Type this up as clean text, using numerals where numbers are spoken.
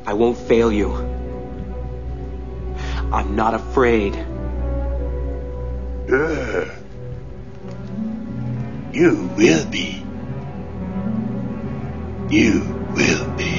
I won't fail you. I'm not afraid. You will be. You will be.